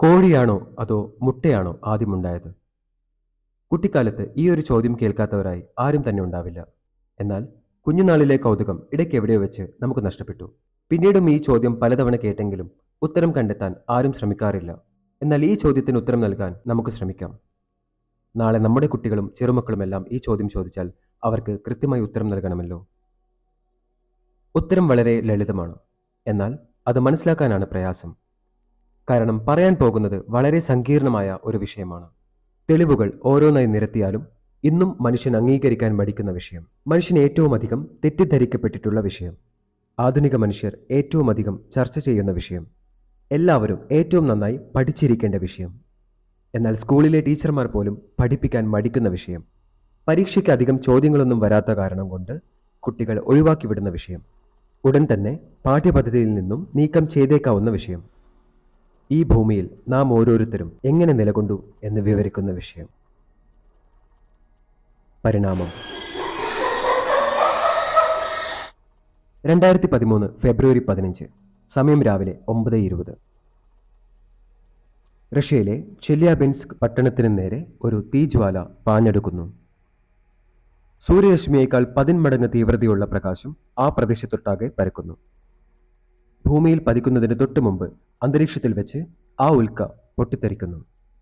കോഴിയാണോ അതോ മുട്ടയാണോ ആദ്യമുണ്ടായത്? കുട്ടിക്കാലത്ത് ഈ ഒരു ചോദ്യം കേൾക്കാത്തവരായി ആരും തന്നെ ഉണ്ടാവില്ല. എന്നാൽ കുഞ്ഞുനാളിലെ കൗതുകം ഇടയ്ക്ക് എവിടെയോ വെച്ച് നമുക്ക് നഷ്ടപ്പെട്ടു. പിന്നീടും ഈ ചോദ്യം പലതവണ കേട്ടെങ്കിലും ഉത്തരം കണ്ടെത്താൻ ആരും ശ്രമിക്കാറില്ല. എന്നാൽ ഈ ചോദ്യത്തിന് ഉത്തരം നൽകാൻ നമുക്ക് ശ്രമിക്കാം. നാളെ നമ്മുടെ കുട്ടികളും ചെറുമക്കളുമെല്ലാം ഈ ചോദ്യം ചോദിച്ചാൽ അവർക്ക് കൃത്യമായി ഉത്തരം നൽകണമല്ലോ. ഉത്തരം വളരെ ലളിതമാണ്. എന്നാൽ അത് മനസ്സിലാക്കാനാണ് പ്രയാസം. കാരണം പറയാൻ പോകുന്നത് വളരെ സങ്കീർണമായ ഒരു വിഷയമാണ്. തെളിവുകൾ ഓരോന്നായി നിരത്തിയാലും ഇന്നും മനുഷ്യൻ അംഗീകരിക്കാൻ മടിക്കുന്ന വിഷയം. മനുഷ്യൻ ഏറ്റവും അധികം തെറ്റിദ്ധരിക്കപ്പെട്ടിട്ടുള്ള വിഷയം. ആധുനിക മനുഷ്യർ ഏറ്റവും അധികം ചർച്ച ചെയ്യുന്ന വിഷയം. എല്ലാവരും ഏറ്റവും നന്നായി പഠിച്ചിരിക്കേണ്ട വിഷയം. എന്നാൽ സ്കൂളിലെ ടീച്ചർമാർ പോലും പഠിപ്പിക്കാൻ മടിക്കുന്ന വിഷയം. പരീക്ഷയ്ക്ക് അധികം ചോദ്യങ്ങളൊന്നും വരാത്ത കാരണം കൊണ്ട് കുട്ടികൾ ഒഴിവാക്കി വിടുന്ന വിഷയം. ഉടൻ തന്നെ പാഠ്യപദ്ധതിയിൽ നിന്നും നീക്കം ചെയ്തേക്കാവുന്ന വിഷയം. ഈ ഭൂമിയിൽ നാം ഓരോരുത്തരും എങ്ങനെ നിലകൊണ്ടു എന്ന് വിവരിക്കുന്ന വിഷയം. പരിണാമം. 2013 ഫെബ്രുവരി 15. സമയം രാവിലെ 9:20. റഷ്യയിലെ ചെല്യാബിൻസ്ക് പട്ടണത്തിന് നേരെ ഒരു തീജ്വാല പാഞ്ഞെടുക്കുന്നു. സൂര്യരശ്മിയേക്കാൾ 10 മടങ്ങ് തീവ്രതയുള്ള പ്രകാശം ആ പ്രദേശത്തൊട്ടാകെ പരക്കുന്നു. ഭൂമിയിൽ പതിക്കുന്നതിന് തൊട്ടു മുമ്പ് അന്തരീക്ഷത്തിൽ വെച്ച് ആ ഉൽക്ക പൊട്ടിത്തെറിക്കുന്നു.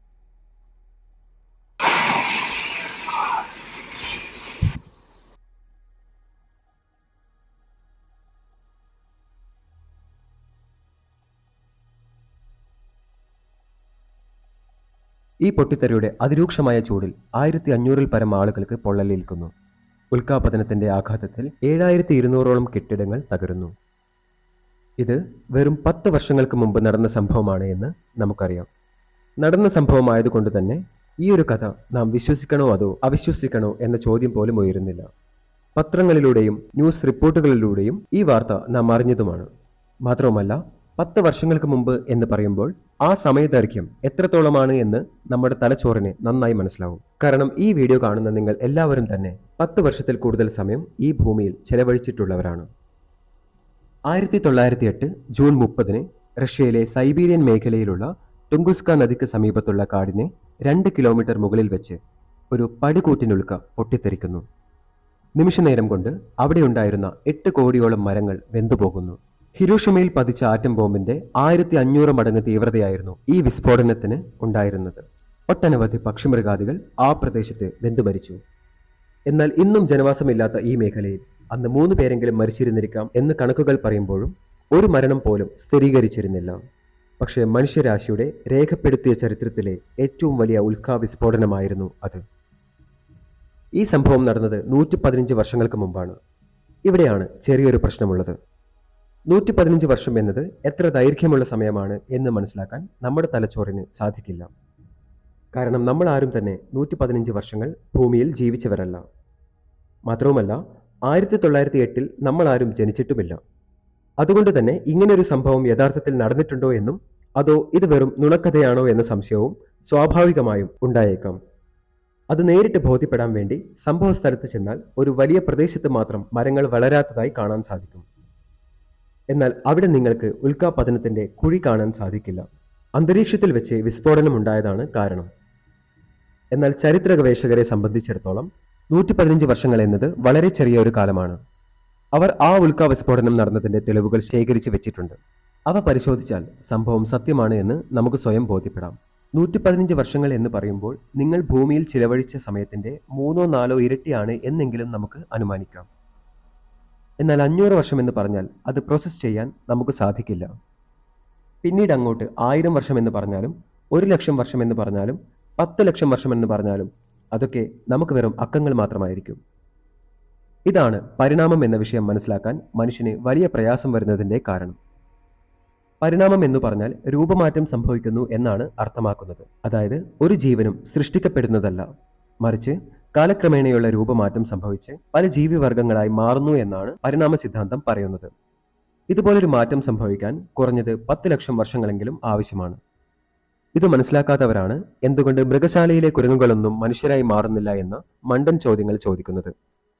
ഈ പൊട്ടിത്തെറിയുടെ അതിരൂക്ഷമായ ചൂടിൽ 1500-ൽ പരം ആളുകൾക്ക് പൊള്ളലേൽക്കുന്നു. ഉൽക്കാപതനത്തിന്റെ ആഘാതത്തിൽ 7200-ഓളം കെട്ടിടങ്ങൾ തകരുന്നു. ഇത് വെറും 10 വർഷങ്ങൾക്ക് മുമ്പ് നടന്ന സംഭവമാണ് എന്ന് നമുക്കറിയാം. നടന്ന സംഭവമായതുകൊണ്ട് തന്നെ ഈ ഒരു കഥ നാം വിശ്വസിക്കണോ അതോ അവിശ്വസിക്കണോ എന്ന ചോദ്യം പോലും ഉയരുന്നില്ല. പത്രങ്ങളിലൂടെയും ന്യൂസ് റിപ്പോർട്ടുകളിലൂടെയും ഈ വാർത്ത നാം അറിഞ്ഞതുമാണ്. മാത്രവുമല്ല 10 വർഷങ്ങൾക്ക് മുമ്പ് എന്ന് പറയുമ്പോൾ ആ സമയദൈർഘ്യം എത്രത്തോളമാണ് എന്ന് നമ്മുടെ തലച്ചോറിന് നന്നായി മനസ്സിലാവും. കാരണം ഈ വീഡിയോ കാണുന്ന നിങ്ങൾ എല്ലാവരും തന്നെ 10 വർഷത്തിൽ കൂടുതൽ സമയം ഈ ഭൂമിയിൽ ചെലവഴിച്ചിട്ടുള്ളവരാണ്. 1908 ജൂൺ 30-ന് റഷ്യയിലെ സൈബീരിയൻ മേഖലയിലുള്ള ടുംഗുസ്ക നദിക്ക് സമീപത്തുള്ള കാടിനെ 2 കിലോമീറ്റർ മുകളിൽ വെച്ച് ഒരു പടുകൂറ്റിനുൽക്ക പൊട്ടിത്തെറിക്കുന്നു. നിമിഷനേരം കൊണ്ട് അവിടെയുണ്ടായിരുന്ന 8 കോടിയോളം മരങ്ങൾ വെന്തുപോകുന്നു. ഹിരോഷിമയിൽ പതിച്ച ആറ്റം ബോംബിന്റെ 1500 മടങ്ങ് തീവ്രതയായിരുന്നു ഈ വിസ്ഫോടനത്തിന് ഉണ്ടായിരുന്നത്. ഒട്ടനവധി പക്ഷിമൃഗാദികൾ ആ പ്രദേശത്ത് വെന്തുമരിച്ചു. എന്നാൽ ഇന്നും ജനവാസമില്ലാത്ത ഈ മേഖലയിൽ അന്ന് 3 പേരെങ്കിലും മരിച്ചിരുന്നിരിക്കാം എന്ന് കണക്കുകൾ പറയുമ്പോഴും ഒരു മരണം പോലും സ്ഥിരീകരിച്ചിരുന്നില്ല. പക്ഷേ മനുഷ്യരാശിയുടെ രേഖപ്പെടുത്തിയ ചരിത്രത്തിലെ ഏറ്റവും വലിയ ഉൽക്കാ വിസ്ഫോടനമായിരുന്നു അത്. ഈ സംഭവം നടന്നത് 115 വർഷങ്ങൾക്ക് മുമ്പാണ്. ഇവിടെയാണ് ചെറിയൊരു പ്രശ്നമുള്ളത്. 115 വർഷം എന്നത് എത്ര ദൈർഘ്യമുള്ള സമയമാണ് എന്ന് മനസ്സിലാക്കാൻ നമ്മുടെ തലച്ചോറിന് സാധിക്കില്ല. കാരണം നമ്മൾ ആരും തന്നെ 115 വർഷങ്ങൾ ഭൂമിയിൽ ജീവിച്ചവരല്ല. മാത്രവുമല്ല 1908-ൽ നമ്മൾ ആരും ജനിച്ചിട്ടുമില്ല. അതുകൊണ്ട് തന്നെ ഇങ്ങനൊരു സംഭവം യഥാർത്ഥത്തിൽ നടന്നിട്ടുണ്ടോ എന്നും അതോ ഇത് വെറും നുണക്കഥയാണോ എന്ന സംശയവും സ്വാഭാവികമായും ഉണ്ടായേക്കാം. അത് നേരിട്ട് ബോധ്യപ്പെടാൻ വേണ്ടി സംഭവ സ്ഥലത്ത് ചെന്നാൽ ഒരു വലിയ പ്രദേശത്ത് മാത്രം മരങ്ങൾ വളരാത്തതായി കാണാൻ സാധിക്കും. എന്നാൽ അവിടെ നിങ്ങൾക്ക് ഉൽക്കാപതനത്തിന്റെ കുഴി കാണാൻ സാധിക്കില്ല. അന്തരീക്ഷത്തിൽ വെച്ച് വിസ്ഫോടനം ഉണ്ടായതാണ് കാരണം. എന്നാൽ ചരിത്ര ഗവേഷകരെ സംബന്ധിച്ചിടത്തോളം 115 വർഷങ്ങൾ എന്നത് വളരെ ചെറിയ ഒരു കാലമാണ്. അവർ ആ ഉൽക്കാ വിസ്ഫോടനം നടന്നതിന്റെ തെളിവുകൾ ശേഖരിച്ച് വെച്ചിട്ടുണ്ട്. അവ പരിശോധിച്ചാൽ സംഭവം സത്യമാണ് എന്ന് നമുക്ക് സ്വയം ബോധ്യപ്പെടാം. 115 വർഷങ്ങൾ എന്ന് പറയുമ്പോൾ നിങ്ങൾ ഭൂമിയിൽ ചിലവഴിച്ച സമയത്തിന്റെ 3-4 ഇരട്ടിയാണ് എന്നെങ്കിലും നമുക്ക് അനുമാനിക്കാം. എന്നാൽ 500 വർഷം എന്ന് പറഞ്ഞാൽ അത് പ്രോസസ് ചെയ്യാൻ നമുക്ക് സാധിക്കില്ല. പിന്നീട് അങ്ങോട്ട് 1000 വർഷം എന്ന് പറഞ്ഞാലും 1,00,000 വർഷം എന്ന് പറഞ്ഞാലും 10 ലക്ഷം വർഷം എന്ന് പറഞ്ഞാലും അതൊക്കെ നമുക്ക് വെറും അക്കങ്ങൾ മാത്രമായിരിക്കും. ഇതാണ് പരിണാമം എന്ന വിഷയം മനസ്സിലാക്കാൻ മനുഷ്യന് വലിയ പ്രയാസം വരുന്നതിന്റെ കാരണം. പരിണാമം എന്ന് പറഞ്ഞാൽ രൂപമാറ്റം സംഭവിക്കുന്നു എന്നാണ് അർത്ഥമാക്കുന്നത്. അതായത് ഒരു ജീവനും സൃഷ്ടിക്കപ്പെടുന്നതല്ല, മറിച്ച് കാലക്രമേണയുള്ള രൂപമാറ്റം സംഭവിച്ച് പല ജീവിവർഗങ്ങളായി മാറുന്നു എന്നാണ് പരിണാമ സിദ്ധാന്തം പറയുന്നത്. ഇതുപോലൊരു മാറ്റം സംഭവിക്കാൻ കുറഞ്ഞത് 10 ലക്ഷം വർഷങ്ങളെങ്കിലും ആവശ്യമാണ്. ഇത് മനസ്സിലാക്കാത്തവരാണ് എന്തുകൊണ്ട് മൃഗശാലയിലെ കുരങ്ങുകളൊന്നും മനുഷ്യരായി മാറുന്നില്ല എന്ന മണ്ടൻ ചോദ്യങ്ങൾ ചോദിക്കുന്നത്.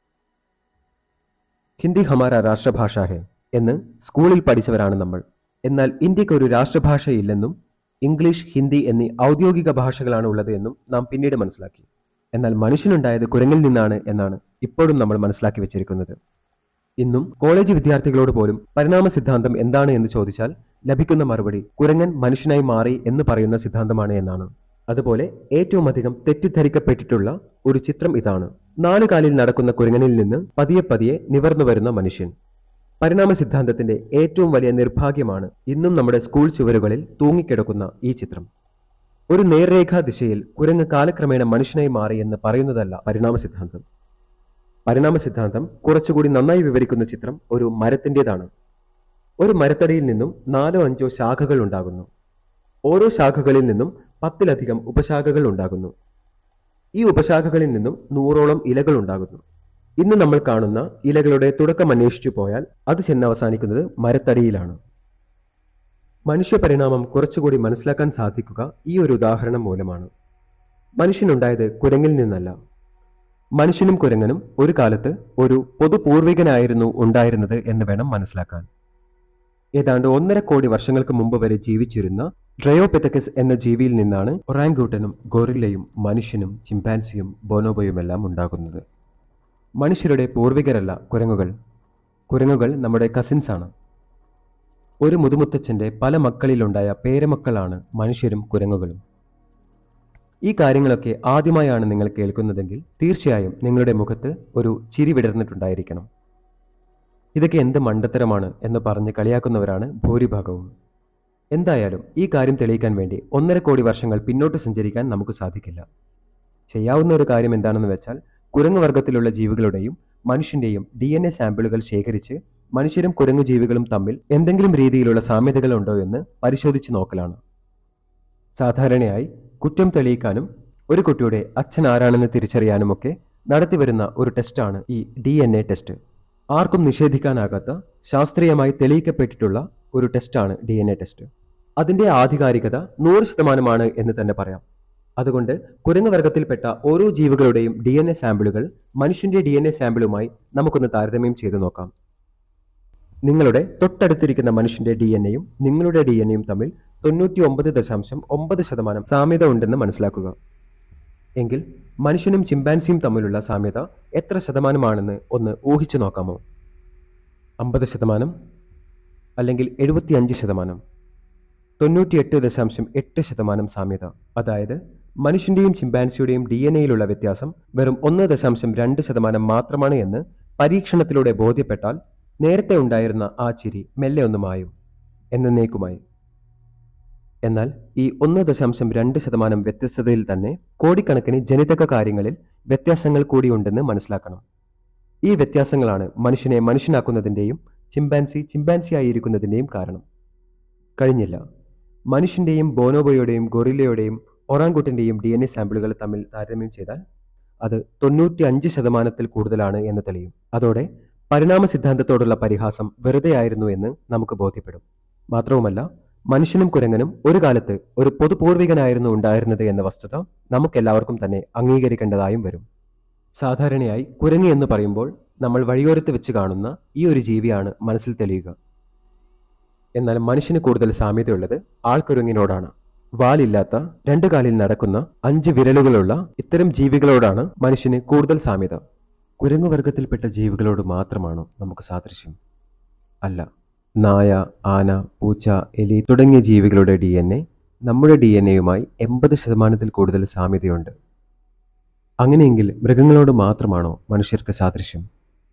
ഹിന്ദി ഹമാര രാഷ്ട്രഭാഷ ഹെ എന്ന് സ്കൂളിൽ പഠിച്ചവരാണ് നമ്മൾ. എന്നാൽ ഇന്ത്യക്ക് ഒരു രാഷ്ട്രഭാഷയില്ലെന്നും ഇംഗ്ലീഷ്, ഹിന്ദി എന്നീ ഔദ്യോഗിക ഭാഷകളാണ് ഉള്ളത് എന്നും നാം പിന്നീട് മനസ്സിലാക്കി. എന്നാൽ മനുഷ്യനുണ്ടായത് കുരങ്ങിൽ നിന്നാണ് എന്നാണ് ഇപ്പോഴും നമ്മൾ മനസ്സിലാക്കി വെച്ചിരിക്കുന്നത്. ഇന്നും കോളേജ് വിദ്യാർത്ഥികളോട് പോലും പരിണാമ സിദ്ധാന്തം എന്താണ് എന്ന് ചോദിച്ചാൽ ലഭിക്കുന്ന മറുപടി കുരങ്ങൻ മനുഷ്യനായി മാറി എന്ന് പറയുന്ന സിദ്ധാന്തമാണ് എന്നാണ്. അതുപോലെ ഏറ്റവും അധികം തെറ്റിദ്ധരിക്കപ്പെട്ടിട്ടുള്ള ഒരു ചിത്രം ഇതാണ്. 4 കാലിൽ നടക്കുന്ന കുരങ്ങനിൽ നിന്ന് പതിയെ പതിയെ നിവർന്നു വരുന്ന മനുഷ്യൻ. പരിണാമ സിദ്ധാന്തത്തിന്റെ ഏറ്റവും വലിയ നിർഭാഗ്യമാണ് ഇന്നും നമ്മുടെ സ്കൂൾ ചുവരുകളിൽ തൂങ്ങിക്കിടക്കുന്ന ഈ ചിത്രം. ഒരു നേർരേഖാ ദിശയിൽ കുരങ്ങ് കാലക്രമേണ മനുഷ്യനായി മാറി എന്ന് പറയുന്നതല്ല പരിണാമ സിദ്ധാന്തം. പരിണാമ സിദ്ധാന്തം കുറച്ചുകൂടി നന്നായി വിവരിക്കുന്ന ചിത്രം ഒരു മരത്തിൻ്റെതാണ്. ഒരു മരത്തടിയിൽ നിന്നും 4-5 ശാഖകൾ ഉണ്ടാകുന്നു. ഓരോ ശാഖകളിൽ നിന്നും 10-ലധികം ഉപശാഖകൾ ഉണ്ടാകുന്നു. ഈ ഉപശാഖകളിൽ നിന്നും 100ഓളം ഇലകൾ ഉണ്ടാകുന്നു. ഇന്ന് നമ്മൾ കാണുന്ന ഇലകളുടെ തുടക്കം അന്വേഷിച്ചു പോയാൽ അത് ചെന്ന് അവസാനിക്കുന്നത് മരത്തടിയിലാണ്. മനുഷ്യ പരിണാമം കുറച്ചുകൂടി മനസ്സിലാക്കാൻ സാധിക്കുക ഈ ഒരു ഉദാഹരണം മൂലമാണ്. മനുഷ്യനുണ്ടായത് കുരങ്ങിൽ നിന്നല്ല. മനുഷ്യനും കുരങ്ങനും ഒരു കാലത്ത് ഒരു പൊതുപൂർവികനായിരുന്നു ഉണ്ടായിരുന്നത് എന്ന് വേണം മനസ്സിലാക്കാൻ. ഏതാണ്ട് 1.5 കോടി വർഷങ്ങൾക്ക് മുമ്പ് വരെ ജീവിച്ചിരുന്ന ഡ്രയോപെതക്കസ് എന്ന ജീവിയിൽ നിന്നാണ് ഒറാങ്കൂട്ടനും ഗൊറില്ലയും മനുഷ്യനും ചിമ്പാൻസിയും ബോനോബോയുമെല്ലാം ഉണ്ടാകുന്നത്. മനുഷ്യരുടെ പൂർവികരല്ല കുരങ്ങുകൾ. കുരങ്ങുകൾ നമ്മുടെ കസിൻസാണ്. ഒരു മുതുമുത്തച്ഛൻ്റെ പല മക്കളിലുണ്ടായ പേരമക്കളാണ് മനുഷ്യരും കുരങ്ങുകളും. ഈ കാര്യങ്ങളൊക്കെ ആദ്യമായാണ് നിങ്ങൾ കേൾക്കുന്നതെങ്കിൽ തീർച്ചയായും നിങ്ങളുടെ മുഖത്ത് ഒരു ചിരി വിടർന്നിട്ടുണ്ടായിരിക്കണം. ഇതൊക്കെ എന്ത് മണ്ടത്തരമാണ് എന്ന് പറഞ്ഞ് കളിയാക്കുന്നവരാണ് ഭൂരിഭാഗവും. എന്തായാലും ഈ കാര്യം തെളിയിക്കാൻ വേണ്ടി 1.5 കോടി വർഷങ്ങൾ പിന്നോട്ട് സഞ്ചരിക്കാൻ നമുക്ക് സാധിക്കില്ല. ചെയ്യാവുന്ന ഒരു കാര്യം എന്താണെന്ന് വെച്ചാൽ കുരങ്ങ് വർഗത്തിലുള്ള ജീവികളുടെയും മനുഷ്യന്റെയും DNA സാമ്പിളുകൾ ശേഖരിച്ച് മനുഷ്യരും കുരങ്ങു ജീവികളും തമ്മിൽ എന്തെങ്കിലും രീതിയിലുള്ള സാമ്യതകൾ ഉണ്ടോ എന്ന് പരിശോധിച്ച് നോക്കലാണ്. സാധാരണയായി കുറ്റം തെളിയിക്കാനും ഒരു കുട്ടിയുടെ അച്ഛൻ ആരാണെന്ന് തിരിച്ചറിയാനുമൊക്കെ നടത്തിവരുന്ന ഒരു ടെസ്റ്റാണ് ഈ DNA ടെസ്റ്റ്. ആർക്കും നിഷേധിക്കാനാകാത്ത ശാസ്ത്രീയമായി തെളിയിക്കപ്പെട്ടിട്ടുള്ള ഒരു ടെസ്റ്റാണ് DNA ടെസ്റ്റ്. അതിൻ്റെ ആധികാരികത 100% എന്ന് തന്നെ പറയാം. അതുകൊണ്ട് കുരങ്ങ് വർഗത്തിൽപ്പെട്ട ഓരോ ജീവികളുടെയും DNA സാമ്പിളുകൾ മനുഷ്യന്റെ DNA സാമ്പിളുമായി നമുക്കൊന്ന് താരതമ്യം ചെയ്തു നോക്കാം. നിങ്ങളുടെ തൊട്ടടുത്തിരിക്കുന്ന മനുഷ്യന്റെ DNAയും നിങ്ങളുടെ DNAയും തമ്മിൽ 99.9% സാമ്യത ഉണ്ടെന്ന് മനസ്സിലാക്കുക. എങ്കിൽ മനുഷ്യനും ചിമ്പാൻസിയും തമ്മിലുള്ള സാമ്യത എത്ര ശതമാനമാണെന്ന് ഒന്ന് ഊഹിച്ചു നോക്കാമോ? 50%? അല്ലെങ്കിൽ 75%? 98.8% സാമ്യത. അതായത് മനുഷ്യന്റെയും ചിമ്പാൻസിയുടെയും DNAയിലുള്ള വ്യത്യാസം വെറും 1.2% മാത്രമാണ് എന്ന് പരീക്ഷണത്തിലൂടെ ബോധ്യപ്പെട്ടാൽ നേരത്തെ ഉണ്ടായിരുന്ന ആ ചിരി മെല്ലെ ഒന്ന് മായും, എന്നേക്കുമായി. എന്നാൽ ഈ 1.2% വ്യത്യസ്തതയിൽ തന്നെ കോടിക്കണക്കിന് ജനിതക കാര്യങ്ങളിൽ വ്യത്യാസങ്ങൾ കൂടിയുണ്ടെന്ന് മനസ്സിലാക്കണം. ഈ വ്യത്യാസങ്ങളാണ് മനുഷ്യനെ മനുഷ്യനാക്കുന്നതിൻ്റെയും ചിമ്പാൻസിയായിരിക്കുന്നതിൻ്റെയും കാരണം. കഴിഞ്ഞില്ല. മനുഷ്യന്റെയും ബോനോബോയുടെയും ഗൊറില്ലയുടെയും ഒറാങ്കുട്ടന്റെയും DNA സാമ്പിളുകൾ തമ്മിൽ താരതമ്യം ചെയ്താൽ അത് 95% കൂടുതലാണ് എന്ന് തെളിയും. അതോടെ പരിണാമ സിദ്ധാന്തത്തോടുള്ള പരിഹാസം വെറുതെയായിരുന്നു എന്ന് നമുക്ക് ബോധ്യപ്പെടും. മാത്രവുമല്ല, മനുഷ്യനും കുരങ്ങനും ഒരു കാലത്ത് ഒരു പൊതുപൂർവികനായിരുന്നു ഉണ്ടായിരുന്നത് എന്ന വസ്തുത നമുക്കെല്ലാവർക്കും തന്നെ അംഗീകരിക്കേണ്ടതായും വരും. സാധാരണയായി കുരങ്ങ് എന്ന് പറയുമ്പോൾ നമ്മൾ വഴിയോരത്ത് വെച്ച് കാണുന്ന ഈ ഒരു ജീവിയാണ് മനസ്സിൽ തെളിയുക. എന്നാൽ മനുഷ്യന് കൂടുതൽ സാമ്യതയുള്ളത് ആൾക്കുരങ്ങിനോടാണ്. വാലില്ലാത്ത 2 കാലിൽ നടക്കുന്ന 5 വിരലുകളുള്ള ഇത്തരം ജീവികളോടാണ് മനുഷ്യന് കൂടുതൽ സാമ്യത. കുരങ്ങുവർഗത്തിൽപ്പെട്ട ജീവികളോട് മാത്രമാണോ നമുക്ക് സാദൃശ്യം? അല്ല. നായ, ആന, പൂച്ച, എലി തുടങ്ങിയ ജീവികളുടെ DNA നമ്മുടെ DNAയുമായി 80% കൂടുതൽ സാമ്യതയുണ്ട്. അങ്ങനെയെങ്കിൽ മൃഗങ്ങളോട് മാത്രമാണോ മനുഷ്യർക്ക് സാദൃശ്യം?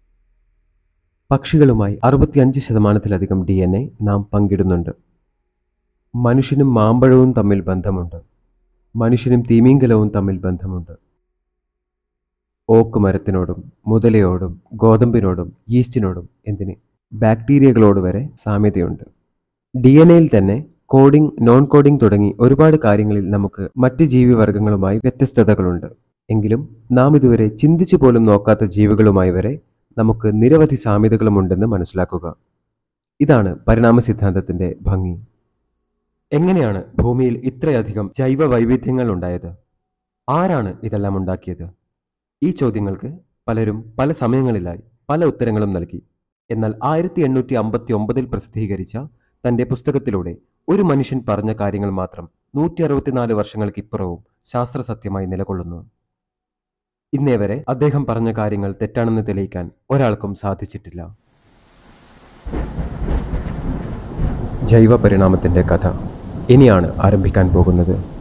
പക്ഷികളുമായി 65%-ലധികം DNA നാം പങ്കിടുന്നുണ്ട്. മനുഷ്യനും മാമ്പഴവും തമ്മിൽ ബന്ധമുണ്ട്. മനുഷ്യനും തിമിംഗലവും തമ്മിൽ ബന്ധമുണ്ട്. ഓക്ക് മരത്തിനോടും മുതലയോടും ഗോതമ്പിനോടും ഈസ്റ്റിനോടും എന്തിന് ബാക്ടീരിയകളോട് വരെ സാമ്യതയുണ്ട്. DNAയിൽ തന്നെ കോഡിംഗ്, നോൺ കോഡിംഗ് തുടങ്ങി ഒരുപാട് കാര്യങ്ങളിൽ നമുക്ക് മറ്റ് ജീവിവർഗങ്ങളുമായി വ്യത്യസ്തതകളുണ്ട്. എങ്കിലും നാം ഇതുവരെ ചിന്തിച്ചു പോലും നോക്കാത്ത ജീവികളുമായി വരെ നമുക്ക് നിരവധി സാമ്യതകളുമുണ്ടെന്ന് മനസ്സിലാക്കുക. ഇതാണ് പരിണാമ സിദ്ധാന്തത്തിന്റെ ഭംഗി. എങ്ങനെയാണ് ഭൂമിയിൽ ഇത്രയധികം ജൈവ വൈവിധ്യങ്ങൾ ഉണ്ടായത്? ആരാണ് ഇതെല്ലാം ഉണ്ടാക്കിയത്? ഈ ചോദ്യങ്ങൾക്ക് പലരും പല സമയങ്ങളിലായി പല ഉത്തരങ്ങളും നൽകി. എന്നാൽ 1859 പ്രസിദ്ധീകരിച്ച തന്റെ പുസ്തകത്തിലൂടെ ഒരു മനുഷ്യൻ പറഞ്ഞ കാര്യങ്ങൾ മാത്രം 164 വർഷങ്ങൾക്കിപ്പുറവും ശാസ്ത്രസത്യമായി നിലകൊള്ളുന്നു. ഇന്നേ വരെ അദ്ദേഹം പറഞ്ഞ കാര്യങ്ങൾ തെറ്റാണെന്ന് തെളിയിക്കാൻ ഒരാൾക്കും സാധിച്ചിട്ടില്ല. ജൈവ പരിണാമത്തിന്റെ കഥ ഇനിയാണ് ആരംഭിക്കാൻ പോകുന്നത്.